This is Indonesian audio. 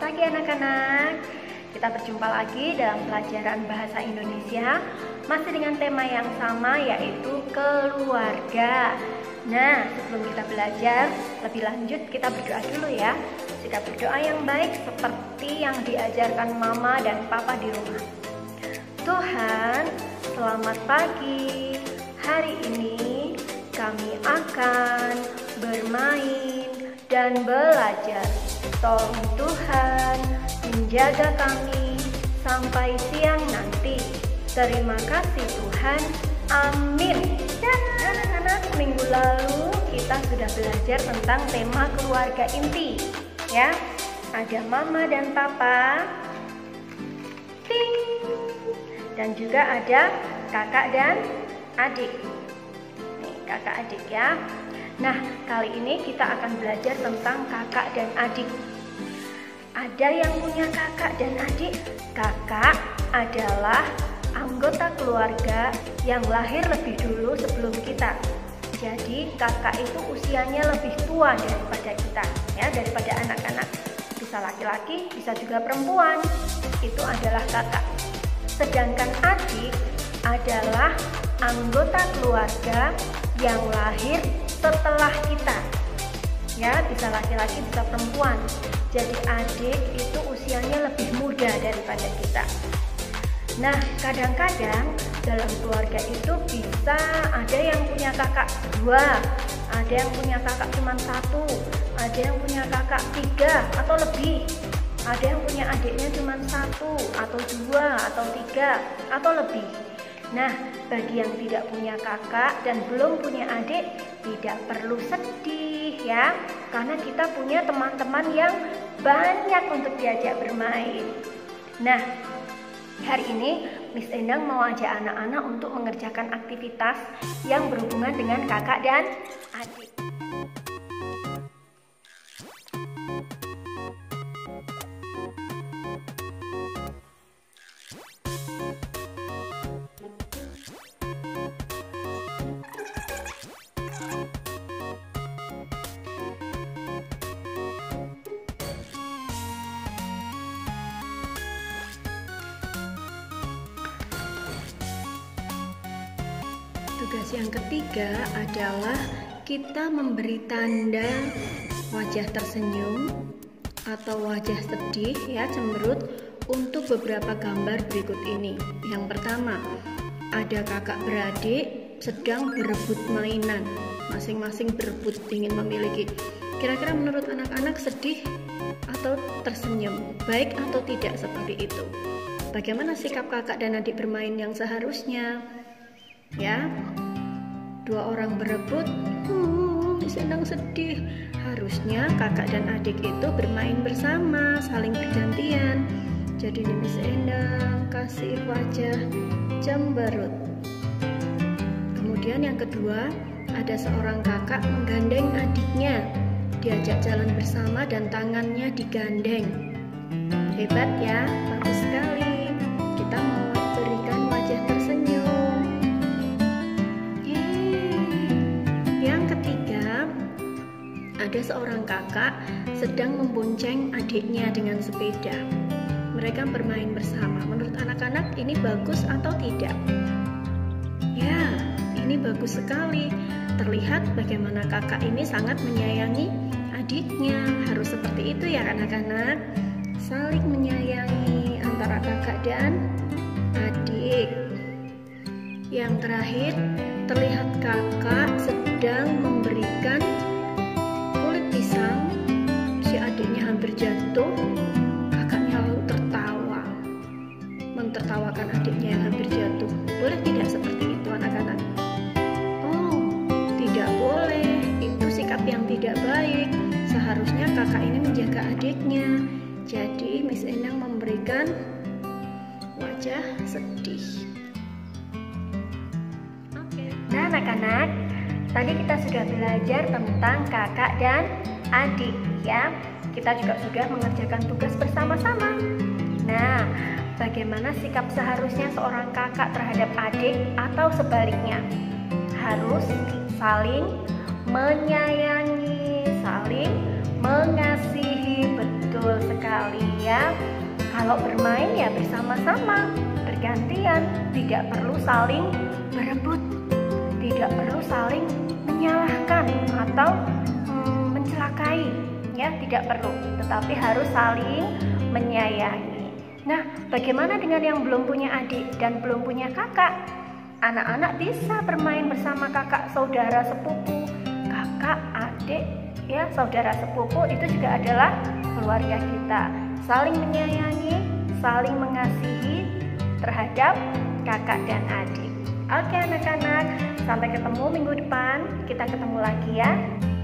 pagi anak-anak. Kita berjumpa lagi dalam pelajaran bahasa Indonesia, masih dengan tema yang sama, yaitu keluarga. Nah, sebelum kita belajar lebih lanjut, kita berdoa dulu ya. Sikap berdoa yang baik seperti yang diajarkan mama dan papa di rumah. Tuhan, selamat pagi. Hari ini kami akan bermain dan belajar. Tolong Tuhan menjaga kami sampai siang nanti. Terima kasih Tuhan. Amin. Dan anak-anak, minggu lalu kita sudah belajar tentang tema keluarga inti. Ya, ada mama dan papa. Ting. Dan juga ada kakak dan adik. Nih, kakak adik ya. Nah, kali ini kita akan belajar tentang kakak dan adik. Ada yang punya kakak dan adik. Kakak adalah anggota keluarga yang lahir lebih dulu sebelum kita. Jadi kakak itu usianya lebih tua daripada kita, ya, daripada anak-anak. Bisa laki-laki, bisa juga perempuan. Itu adalah kakak. Sedangkan adik adalah anggota keluarga yang lahir setelah kita, ya, bisa laki-laki bisa perempuan. Jadi adik itu usianya lebih muda daripada kita. Nah, kadang-kadang dalam keluarga itu bisa ada yang punya kakak 2, ada yang punya kakak cuma 1, ada yang punya kakak 3 atau lebih, ada yang punya adiknya cuma 1 atau 2 atau 3 atau lebih. Nah, bagi yang tidak punya kakak dan belum punya adik, tidak perlu sedih ya, karena kita punya teman-teman yang banyak untuk diajak bermain. Nah, hari ini Miss Endang mau ajak anak-anak untuk mengerjakan aktivitas yang berhubungan dengan kakak dan adik. Tugas yang ketiga adalah kita memberi tanda wajah tersenyum atau wajah sedih, ya, cemberut untuk beberapa gambar berikut ini. Yang pertama, ada kakak beradik sedang berebut mainan, masing-masing berebut ingin memiliki. Kira-kira menurut anak-anak sedih atau tersenyum, baik atau tidak seperti itu? Bagaimana sikap kakak dan adik bermain yang seharusnya? Ya, 2 orang berebut, Miss Endang sedih. Harusnya kakak dan adik itu bermain bersama, saling bergantian. Jadi Miss Endang kasih wajah cemberut. Kemudian yang kedua, ada seorang kakak menggandeng adiknya, diajak jalan bersama dan tangannya digandeng. Hebat ya, bagus sekali. Kita mau berikan wajah tersenyum. Ada seorang kakak sedang membonceng adiknya dengan sepeda. Mereka bermain bersama. Menurut anak-anak ini bagus atau tidak? Ya, ini bagus sekali. Terlihat bagaimana kakak ini sangat menyayangi adiknya. Harus seperti itu ya anak-anak. Saling menyayangi antara kakak dan adik. Yang terakhir, terlihat kakak sedang memberikan pisang, si adiknya hampir jatuh, kakaknya lalu tertawa, mentertawakan adiknya yang hampir jatuh. Boleh tidak seperti itu anak-anak? Oh, tidak boleh, itu sikap yang tidak baik. Seharusnya kakak ini menjaga adiknya. Jadi Miss Endang memberikan wajah sedih. Oke. Nah anak-anak, tadi kita sudah belajar tentang kakak dan adik, ya. Kita juga sudah mengerjakan tugas bersama-sama. Nah, bagaimana sikap seharusnya seorang kakak terhadap adik atau sebaliknya? Harus saling menyayangi, saling mengasihi. Betul sekali Kalau bermain ya bersama-sama, bergantian, tidak perlu saling berebut, tidak perlu saling menyalahkan atau mencelakai, ya tidak perlu, tetapi harus saling menyayangi. Nah, bagaimana dengan yang belum punya adik dan belum punya kakak? Anak-anak bisa bermain bersama kakak, saudara, sepupu. Kakak, adik, ya saudara sepupu itu juga adalah keluarga kita. Saling menyayangi, saling mengasihi terhadap kakak dan adik. Oke anak-anak, sampai ketemu minggu depan. Kita ketemu lagi ya.